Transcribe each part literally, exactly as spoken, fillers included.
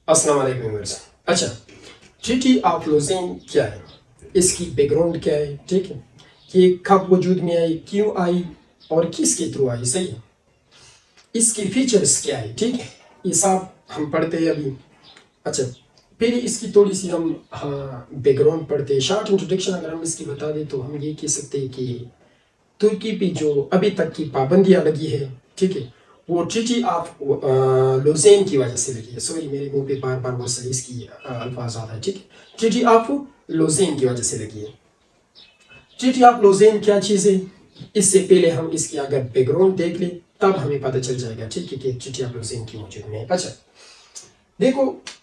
अस्सलाम वालेकुम व्यूअर्स। अच्छा, ट्रीटी ऑफ लूज़ेन क्या है, इसकी बैकग्राउंड क्या है, ठीक है, ये कब वजूद में आई, क्यों आई और किसके थ्रू आई, सही है, इसकी फीचर्स क्या है, ठीक है, ये सब हम पढ़ते हैं अभी। अच्छा, फिर इसकी थोड़ी सी हम हाँ बैकग्राउंड पढ़ते हैं। शॉर्ट इंट्रोडक्शन अगर हम इसकी बता दें तो हम ये कह सकते हैं कि तुर्की पे जो अभी तक की पाबंदियाँ लगी है, ठीक है, वो ट्रीटी ऑफ लूज़ेन की वजह से लगी है। सॉरी, मेरे मुंह पे बार बार वो सही इसकी अल्फाज आता है, ठीक है, ट्रीटी ऑफ लूज़ेन की वजह से लगी है। ट्रीटी ऑफ लूज़ेन क्या चीज़ है, इससे पहले हम इसकी अगर बैकग्राउंड देख लें तब हमें पता चल जाएगा, ठीक है, कि ट्रीटी ऑफ लूज़ेन की मौजूद में है। अच्छा देखो,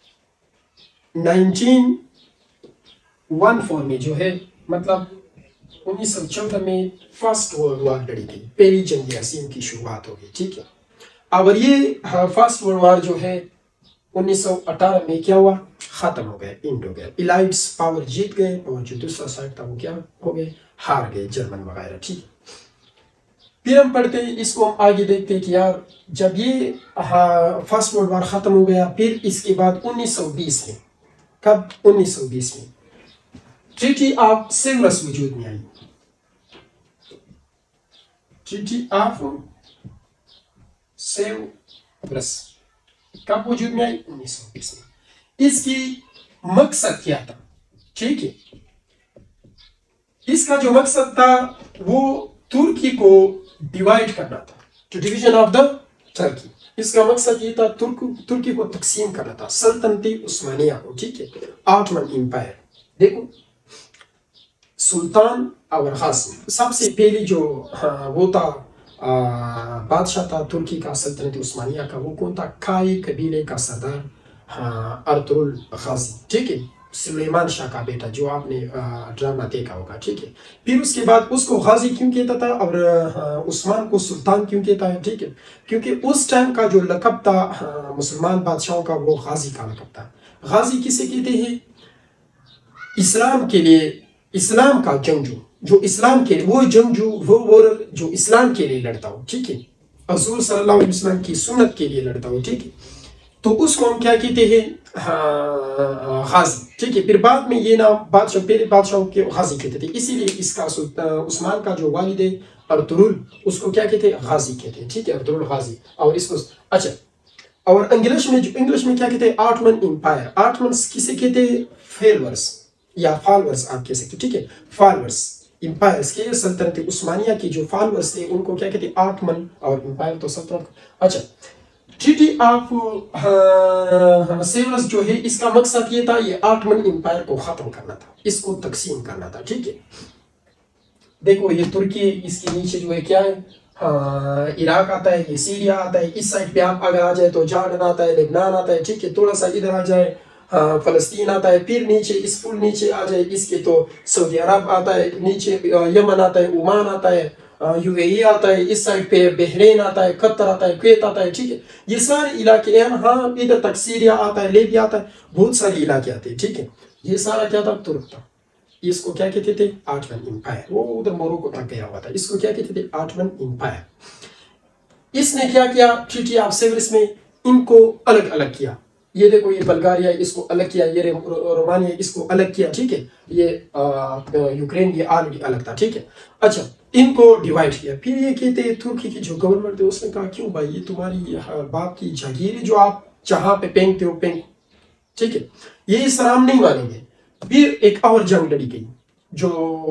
नाइनटीन वन फोर में जो है, मतलब उन्नीस सौ चौदह में फर्स्ट वर्ल्ड वार लड़ी गई, पहली जंग अज़ीम की शुरुआत हो गई, ठीक है। और ये फर्स्ट वर्ल्ड वार जो है उन्नीस सौ अठारह में क्या हुआ, खत्म हो गया, एंड हो गया। इलाइट्स पावर जीत गए और जो दूसरा साइड था वो क्या हो गए, हार गए, जर्मन वगैरह, ठीक है। फिर हम पढ़ते हैं इसको, हम आगे देखते हैं कि यार जब ये फर्स्ट वर्ल्ड वार खत्म हो गया, फिर इसके बाद उन्नीस सौ बीस में, कब, उन्नीस सौ बीस में ट्रीटी ऑफ सेवरस वजूद में आई। ट्रीटी ऑफ सेवरस कब वजूद में आई, उन्नीस सौ बीस में। इसकी मकसद क्या था, ठीक है, इसका जो मकसद था वो तुर्की को डिवाइड करना था, to division of the Turkey. इसका मकसद ये था तुर्क तुर्की को तकसीम करना था, सल्तनती उस्मानिया को, ठीक है, ऑटोमन एम्पायर। देखो, सुल्तान और गाजी, सबसे पहले जो हाँ, वो था बादशाह था तुर्की का, सल्तनत उस्मानिया का, वो कौन था, काई कबीले का सरदार हाँ, अर्तुगरुल गाजी, ठीक है, सुलेमान शाह का बेटा, जो आपने ड्रामा देखा होगा, ठीक है। फिर उसके बाद उसको गाजी क्यों कहता था और हाँ, उस्मान को सुल्तान क्यों कहता है, ठीक है, क्योंकि उस टाइम का जो लक़ब था हाँ, मुसलमान बादशाहों का, वो गाजी का लक़ब था। गाजी किसे कहते हैं, इस्लाम के लिए, इस्लाम का जंगजू, जो इस्लाम के वो जंगजू, वो वॉरियर जो इस्लाम के लिए लड़ता हो, ठीक है, हुज़ूर सल्लल्लाहु अलैहि वसल्लम की सुन्नत के लिए लड़ता हो, ठीक है, तो उसको हम क्या कहते हैं, हाँ, गाजी, ठीक है। फिर बाद में ये नाम बादशाह, पहले बादशाहों के गाजी कहते थे, इसीलिए इसका उस्मान का जो वालिद है अर्तुगरुल, उसको क्या कहते हैं, गाजी कहते हैं, ठीक है, अर्तुगरुल गाजी। और इसको अच्छा, और इंग्लिश में, जो इंग्लिश में क्या कहते हैं, ऑटोमन एम्पायर। ऑटोमन किसे कहते हैं, फेलवर्स या फॉलोअर्स आप कह सकते हो, ठीक है, फॉलोअर्स एम्पायर्स के, सल्तनत उस्मानिया के जो फॉलोअर्स थे उनको क्या कहते हैं, ऑटोमन, और एम्पायर तो सल्तनत। अच्छा, ट्रीटी ऑफ सेवरस जो है, इसका मकसद ये था, ये ऑटोमन एम्पायर को खत्म करना था, इसको तकसीम करना था, ठीक है। देखो, ये तुर्की, इसके नीचे जो है क्या है, हाँ, इराक आता है, ये सीरिया आता है, इस साइड पे आप अगर आ जाए तो जॉर्डन आता है, लेबनान आता है, ठीक है, थोड़ा सा इधर आ जाए हाँ, फलस्तीन आता है, फिर नीचे इस फुल नीचे आ जाए इसके तो सऊदी अरब आता है, नीचे यमन आता है, ओमान आता है, यूएई आता है, इस साइड पे बहरीन आता है, कतर आता है, कुवैत आता है, ठीक है, ये सारे इलाके हैं। हाँ, इधर तक सीरिया आता है, लीबिया आता है, बहुत सारे इलाके आते हैं, ठीक है। ये सारा क्या था, तुर्क था। इसको क्या कहते थे, ऑटोमन एम्पायर। वो उधर मोरक्को तक गया हुआ था, इसको क्या कहते थे, ऑटोमन एम्पायर। इसने क्या किया, ट्रीटी ऑफ सेवरस में इनको अलग अलग किया। ये देखो, ये बल्गारिया, इसको अलग किया, ये रोमानिया, इसको अलग किया, ठीक है, ये यूक्रेन, ये ऑलरेडी अलग था, ठीक है। अच्छा, इनको डिवाइड किया। फिर ये कहते हैं, तुर्की की जो गवर्नमेंट है उसने कहा, क्यों भाई, ये तुम्हारी बाप की जागीर है, जो आप जहाँ पे फेंकते हो फेंक, ठीक है, ये इस्लाम नहीं मानेंगे। फिर एक और जंग लड़ी गई, जो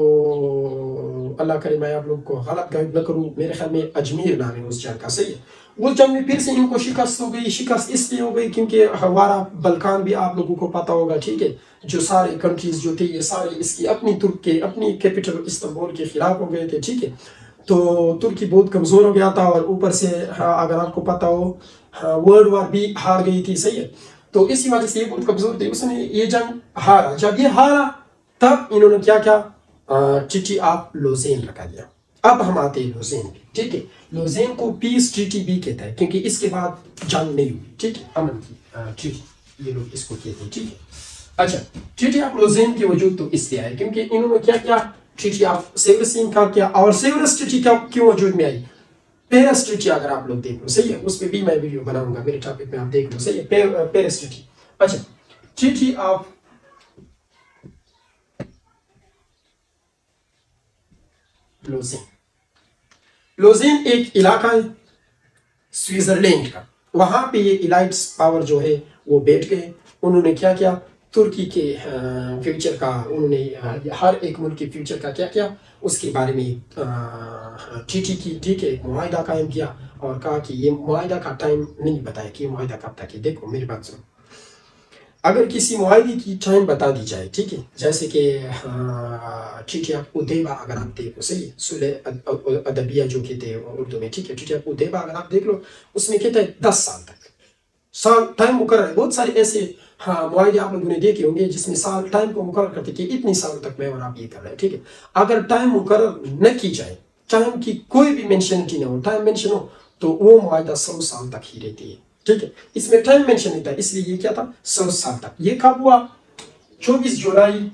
अल्लाह करे मैं आप लोग को गलत गाइड न करूँ, मेरे ख्याल में अजमेर नाम है उस जंग का, सही है। उस जंग में फिर से इनको शिकस्त हो गई। शिकस्त इसलिए हो गई क्योंकि हमारा बल्कान भी आप लोगों को पता होगा, ठीक है, जो सारे कंट्रीज जो थे ये सारे इसकी अपनी तुर्क के, अपनी कैपिटल इस्तांबुल के खिलाफ हो गए थे, ठीक है। तो तुर्की बहुत कमज़ोर हो गया था, और ऊपर से हाँ, अगर आपको पता हो हाँ, वर्ल्ड वार भी हार गई थी, सही है। तो इसी वजह से ये बहुत कमज़ोर थे, उसने ये जंग हारा। जब ये हारा तब इन्होंने क्या क्या, ट्रीटी ऑफ लूज़ेन रखा दिया। अब हम आते हैं लूज़ेन पे, ठीक है। लूज़ेन को पीस ट्रीटी भी कहता है, क्योंकि इसके बाद जंग नहीं हुई, ठीक है, अमन की ट्रीटी, ये लोग इसको कहते हैं, ठीक है। अच्छा, ट्रीटी ऑफ लूज़ेन की वजूद तो इसलिए है क्योंकि इन्होंने क्या क्या, ट्रीटी ऑफ सेवरस इनकार किया। और सेवरस ट्रीटी क्या क्यों वजूद में आई, पेरिस अगर आप लोग देख लो, सही है, उस पर भी मैं वीडियो बनाऊंगा, मेरे टॉपिक में आप देख लो, सही है, पेरिस। अच्छा, ट्रीटी ऑफ लोज़ेन। लोज़ेन एक इलाका है स्विट्जरलैंड का, वहां पे ये इलाइट्स पावर जो है वो बैठ गए। उन्होंने क्या किया, तुर्की के फ्यूचर का, उन्होंने हर एक मुल्क के फ्यूचर का क्या किया उसके बारे में ट्रीटी की, ठीक है, एक मुआहिदा कायम किया और कहा कि ये मुआहिदा का टाइम नहीं बताया कि मुआहिदा कब तक है। देखो मेरी बात सुनो, अगर किसी मुआहिदे की टाइम बता दी जाए, ठीक है, जैसे कि ट्रीटी ऑफ उदेबा अगर आप देखो, सही है, सुलह अदबिया जो कहते हैं उर्दू में, ठीक है, ट्रीटी ऑफ उदेबा अगर आप देख लो, उसमें कहता है दस साल तक, साल टाइम मुकर्रर है। बहुत सारे ऐसे हाँ मुआहिदे आप लोगों ने देखे होंगे जिसमें साल टाइम को मुकर्रर करते कि इतनी सालों तक मैं और आप ये कर रहे हैं, ठीक है। अगर टाइम मुकर्रर न की जाए, टाइम की कोई भी मेंशनिटी ना हो, टाइम मेंशन हो तो वो मुआहिदा सौ साल तक ही रहती है, ठीक है। इसमें टाइम मेंशन नहीं था, इसलिए ये क्या था, सौ साल तक। ये कब हुआ, चौबीस जुलाई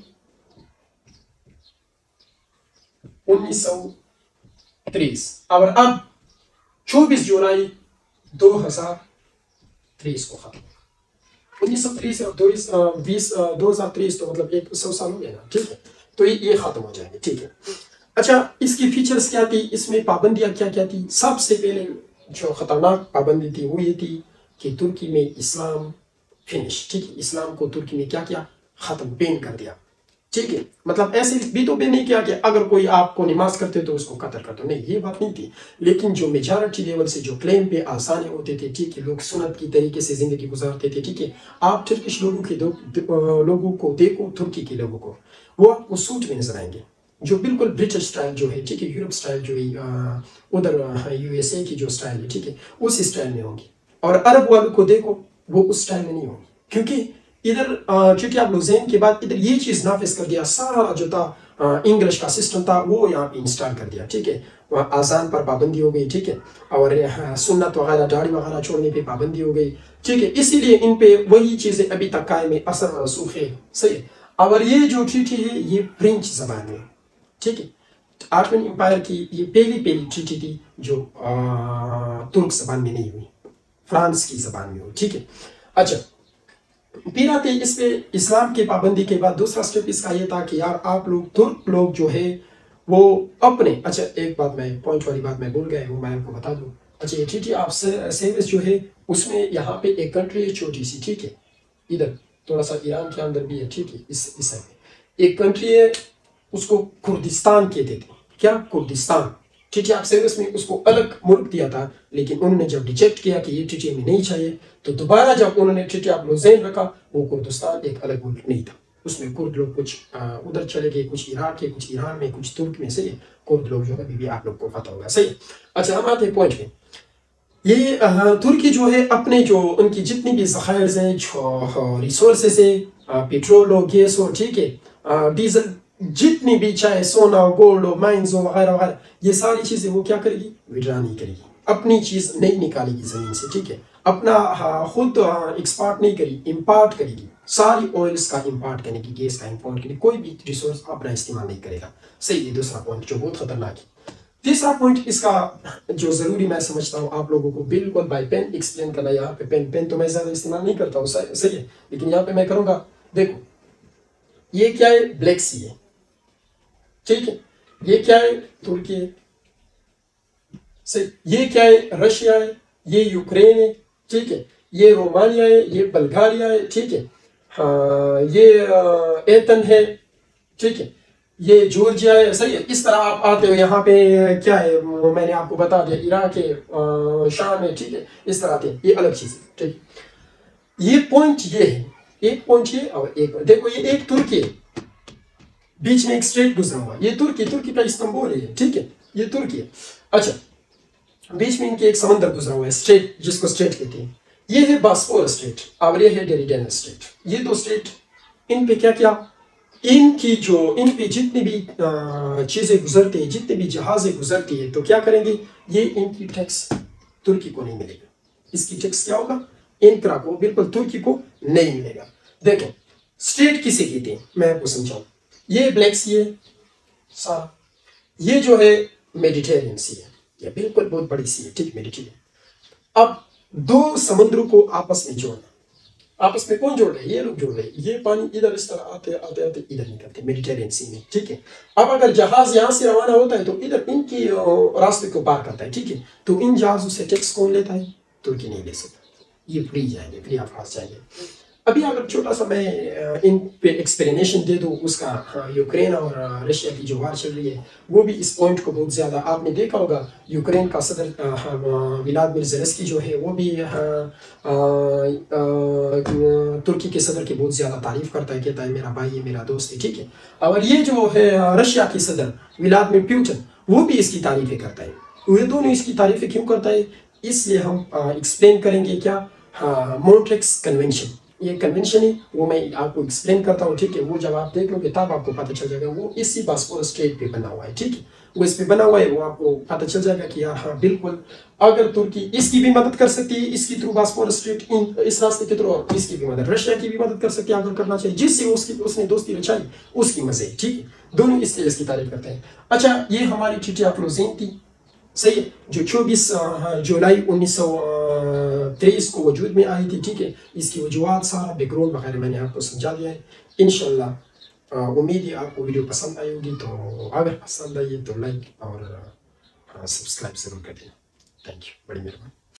उन्नीस सौ तेईस, और अब चौबीस जुलाई दो हजार तेईस को खत्म। उन्नीस सौ तेईस और बीस दो हजार तेईस तो मतलब एक सौ साल हो गया ना, ठीक है, तो ये ये खत्म हो जाएंगे, ठीक है। अच्छा, इसकी फीचर्स क्या थी, इसमें पाबंदियां क्या क्या थी। सबसे पहले जो खतरनाक पाबंदी थी वो ये थी कि तुर्की में इस्लाम फिनिश, ठीक है, इस्लाम को तुर्की में क्या किया, खत्म, बैन कर दिया, ठीक है। मतलब ऐसे भी तो बैन नहीं किया कि अगर कोई आपको नमाज करते तो उसको कत्ल कर दो, नहीं, ये बात नहीं थी। लेकिन जो मेजॉरिटी लेवल से जो क्लेम पे आसानी होते थे, ठीक है, लोग सुन्नत की तरीके से जिंदगी गुजारते थे, ठीक है। आप तुर्किश लोगों के दो, लोगों को देखो, तुर्की के लोगों को, वो आपको सूट में नजर आएंगे, जो बिल्कुल ब्रिटिश स्टाइल जो है, ठीक है, यूरोप स्टाइल जो है, उधर यूएसए की जो स्टाइल है, ठीक है, उस स्टाइल में होंगी। और अरब वालों को देखो, वो उस स्टाइल में नहीं होंगी, क्योंकि इधर ट्रीटी ऑफ लोज़ेन के बाद इधर ये चीज़ नाफिज कर दिया, सारा जो था इंग्लिश का सिस्टम था वो यहाँ पे इंस्टॉल कर दिया, ठीक है। आजान पर पाबंदी हो गई, ठीक है, और सुन्नत वगैरह, दाढ़ी वगैरह छोड़ने पे पाबंदी हो गई, ठीक है। इसीलिए इन पे वही चीज़ें अभी तक कायम है, असर रसूख है, सही है। और ये जो ट्रीटी है ये फ्रेंच जबान में, ठीक है, ऑटोमन एम्पायर की ये पहली पहली ट्रीटी थी जो तुर्क जबान में नहीं हुई, फ्रांस की जबान में हुई, ठीक है। अच्छा, फिर आते इस पे इस्लाम की पाबंदी के बाद दूसरा स्टेप इसका ये था कि यार आप लोग तुर्क लोग जो है वो अपने, अच्छा एक बात मैं पॉइंट वाली बात मैं भूल गया, वो मैं आपको बता दूं। अच्छा, ये ट्रीटी ऑफ सेविस जो है उसमें यहाँ पे एक कंट्री है छोटी सी, ठीक है, इधर थोड़ा सा ईरान के अंदर भी है, ठीक है, इस इस साइड में एक कंट्री है, उसको कुर्दिस्तान कहते थे, क्या, कुर्दिस्तान। ट्रीटी ऑफ सेविस में उसको अलग मुल्क दिया था, लेकिन उन्होंने जब रिजेक्ट किया कि ये ट्रीटी में नहीं चाहिए, तो दोबारा जब उन्होंने ट्रीटी ऑफ लोज़ेन रखा, वो कुर्दिस्तान एक अलग मुल्क नहीं था, उसमें कुर्द लोग कुछ उधर चले गए, कुछ इराक के, कुछ ईरान में, कुछ तुर्क में, सही है, कुर्द लोग जो अभी भी आप लोग को पता होगा, सही है। अच्छा, हम आते हैं पॉइंट में। ये तुर्की जो है अपने जो उनकी जितनी भी ज़खायर हैं, जो रिसोर्सेज है, पेट्रोल हो, गैस हो, ठीक है, डीजल, जितनी भी चाहे सोना हो, गोल्ड हो, माइंस हो, वगैरह वगैरह, ये सारी चीज़ें वो क्या करेगी, विड्रा नहीं करेगी, अपनी चीज़ नहीं निकालेगी ज़मीन से, ठीक है, अपना खुद एक्सपोर्ट नहीं करेगी, इम्पोर्ट करेगी, सारी ऑयल्स का इम्पोर्ट करेगी, गैस का इम्पोर्ट करेगी, कोई भी रिसोर्स अपना इस्तेमाल नहीं करेगा, सही है। दूसरा पॉइंट जो बहुत खतरनाक है। तीसरा पॉइंट इसका जो ज़रूरी मैं समझता हूँ आप लोगों को बिल्कुल बाय पेन एक्सप्लेन करना, यहाँ पे पेन पेन तो मैं ज़्यादा इस्तेमाल नहीं करता हूँ, सही है, लेकिन यहाँ पे मैं करूँगा। देखो ये क्या है, ब्लैक सी है, ठीक है, ये क्या है, तुर्की है, सही, ये क्या है, रशिया है, ये यूक्रेन है, ठीक है, ये रोमानिया है, ये बल्गारिया है, ठीक है, हाँ, ये एथन है, ठीक है, ये जॉर्जिया है, सही है। इस तरह आप आते हो, यहाँ पे क्या है, मैंने आपको बता दिया, इराक है, शाम है, ठीक है, इस तरह आते हैं, ये अलग चीज है, ठीक है। ये पॉइंट ये है, एक पॉइंट ये और एक, देखो ये एक तुर्की है, बीच में एक स्ट्रेट गुजरा हुआ, ये तुर्की, तुर्की का इस्तांबुल है, ठीक है, ये तुर्की है। अच्छा, बीच में इनके एक समंदर गुजरा हुआ है, स्ट्रेट, जिसको स्ट्रेट कहते हैं, ये है बास्फोरस स्ट्रेट और ये है डेरिडेनस स्ट्रेट। ये दो स्ट्रेट, इन पे क्या किया, इनकी जो इन पे जितनी भी चीजें गुजरती हैं, जितनी भी जहाजें गुजरती है, तो क्या करेंगे, ये इनकी टैक्स तुर्की को नहीं मिलेगा, इसकी टैक्स क्या होगा, इनकरा को, बिल्कुल तुर्की को नहीं मिलेगा। देखो स्ट्रेट किसे कहते हैं मैं आपको समझाऊं, ये ब्लैक सी है सारा, ये जो है मेडिटेरियन सी है, ये बिल्कुल बहुत बड़ी सी है, ठीक, मेडिटेरियन। अब दो समुद्रों को आपस में जोड़ना, आपस में कौन जोड़ रहे हैं? ये लोग जोड़ रहे हैं। ये पानी इधर इस तरह आते आते आते इधर निकलते मेडिटेरियन सी में, ठीक है। अब अगर जहाज यहाँ से रवाना होता है तो इधर इनकी रास्ते को पार करता है, ठीक है। तो इन जहाजों से टैक्स कौन लेता है? तुर्की नहीं ले सकता, ये फ्री जाएंगे, फ्री ऑफ कॉस्ट जाएंगे। अभी अगर छोटा सा मैं इन पे एक्सप्लेनेशन दे दूँ उसका, हाँ, यूक्रेन और रशिया की जो वार चल रही है वो भी इस पॉइंट को बहुत ज़्यादा, आपने देखा होगा यूक्रेन का सदर हाँ, व्लादिमीर ज़ेलेंस्की जो है वो भी हाँ, तुर्की के सदर की बहुत ज़्यादा तारीफ करता है, कहता है मेरा भाई है, मेरा दोस्त है, ठीक है। और ये जो है रशिया की सदर व्लादिमीर पुतिन वो भी इसकी तारीफें करता है। ये दोनों इसकी तारीफें क्यों करता है, इसलिए हम एक्सप्लेन करेंगे क्या, हाँ, मॉन्ट्रेक्स कन्वेंशन, ये कन्वेंशन है वो मैं आपको एक्सप्लेन करता हूँ, ठीक है। वो जब आप देख लोगे तब आपको पता चल जाएगा, वो इसी बॉस्फोरस स्ट्रेट पे बना हुआ है, ठीक है। वो इस पे बना हुआ है, वो आपको पता चल जाएगा कि यार हाँ बिल्कुल, अगर तुर्की इसकी भी मदद कर सकती है इसकी थ्रू बॉस्फोरस स्ट्रेट, इन इस रास्ते के थ्रू, इसकी भी मदद, रशिया की भी मदद कर सकती है अगर करना चाहिए, जिससे उसकी उसने दोस्ती रचाई उसकी मजे, ठीक है। दोनों इसलिए इसकी तारीफ करते हैं। अच्छा, ये हमारी ट्रीटी ऑफ लोज़ेन थी, सही, जो चौबीस जुलाई उन्नीस सौ तेईस को वजूद में आई थी, ठीक है। इसकी वजूहत सारा बैकग्राउंड वगैरह मैंने आपको समझा दिया है। इंशाल्लाह उम्मीद है आपको वीडियो पसंद आई होगी, तो अगर पसंद आई है तो लाइक और सब्सक्राइब ज़रूर कर देना। थैंक यू, बड़ी मेहरबानी।